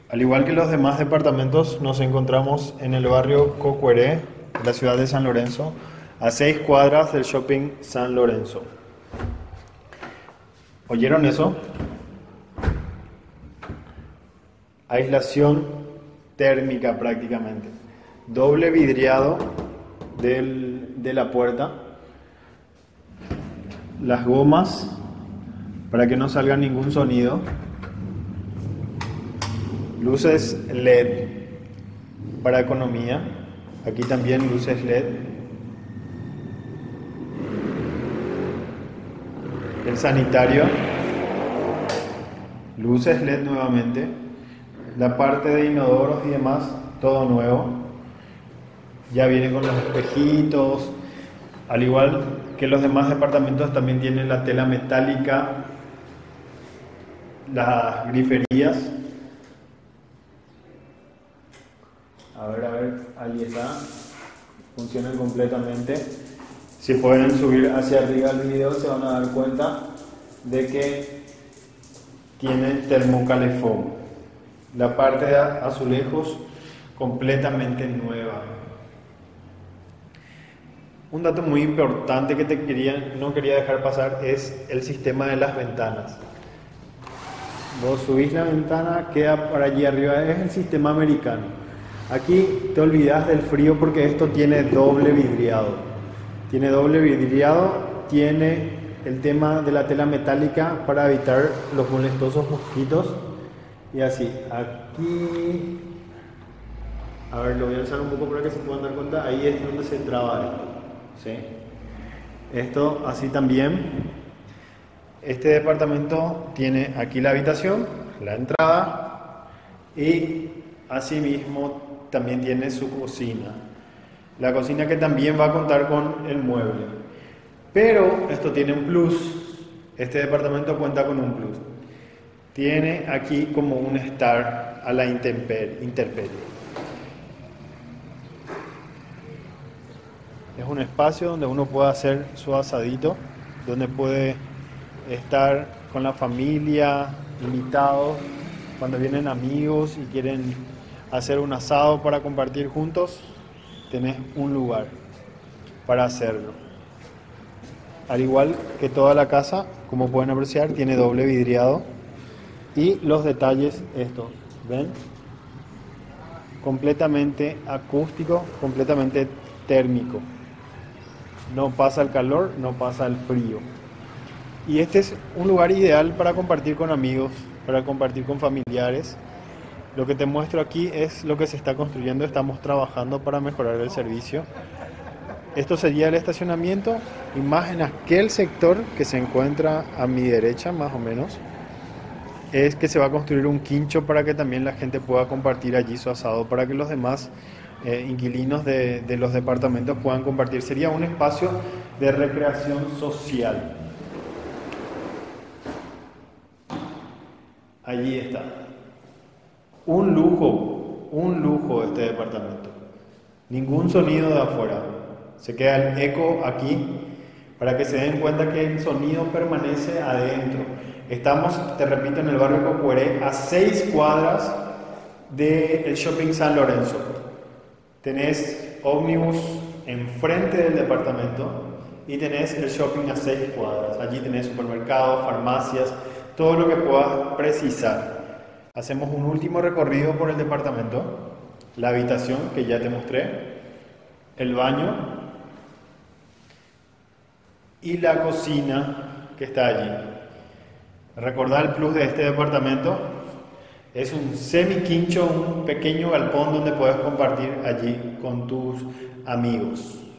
Al igual que los demás departamentos, nos encontramos en el barrio Cocueré, la ciudad de San Lorenzo, a 6 cuadras del Shopping San Lorenzo. ¿Oyeron eso? Aislación térmica prácticamente. Doble vidriado de la puerta. Las gomas para que no salga ningún sonido. Luces LED para economía. Aquí también luces LED. El sanitario. Luces LED nuevamente. La parte de inodoros y demás, todo nuevo. Ya viene con los espejitos. Al igual que los demás departamentos, también tienen la tela metálica, las griferías. A ver, ahí está. Funcionan completamente. Si pueden subir hacia arriba el video, se van a dar cuenta de que tiene termocalefón. La parte de azulejos completamente nueva. Un dato muy importante que no quería dejar pasar es el sistema de las ventanas. Vos subís la ventana, queda por allí arriba, es el sistema americano. Aquí te olvidas del frío porque esto tiene doble vidriado. Tiene doble vidriado, tiene el tema de la tela metálica para evitar los molestosos mosquitos. Y así, aquí, a ver, lo voy a alzar un poco para que se puedan dar cuenta, ahí es donde se traba esto, ¿sí? Esto así también. Este departamento tiene aquí la habitación, la entrada y asimismo también tiene su cocina. La cocina que también va a contar con el mueble. Pero esto tiene un plus, este departamento cuenta con un plus. Tiene aquí como un estar a la intemperie. Es un espacio donde uno puede hacer su asadito, donde puede estar con la familia, invitados, cuando vienen amigos y quieren hacer un asado para compartir juntos, tenés un lugar para hacerlo. Al igual que toda la casa, como pueden apreciar, tiene doble vidriado. Y los detalles estos, ¿ven? Completamente acústico, completamente térmico. No pasa el calor, no pasa el frío. Y este es un lugar ideal para compartir con amigos, para compartir con familiares. Lo que te muestro aquí es lo que se está construyendo, estamos trabajando para mejorar el servicio. Esto sería el estacionamiento y más en aquel sector que se encuentra a mi derecha, más o menos. Es que se va a construir un quincho para que también la gente pueda compartir allí su asado, para que los demás inquilinos de los departamentos puedan compartir. Sería un espacio de recreación social. Allí está. Un lujo este departamento. Ningún sonido de afuera. Se queda el eco aquí para que se den cuenta que el sonido permanece adentro. Estamos, te repito, en el barrio Cocueré, a 6 cuadras del Shopping San Lorenzo. Tenés ómnibus enfrente del departamento y tenés el shopping a 6 cuadras. Allí tenés supermercados, farmacias, todo lo que puedas precisar. Hacemos un último recorrido por el departamento. La habitación que ya te mostré, el baño y la cocina que está allí. Recordar el plus de este departamento, es un semi-quincho, un pequeño galpón donde puedes compartir allí con tus amigos.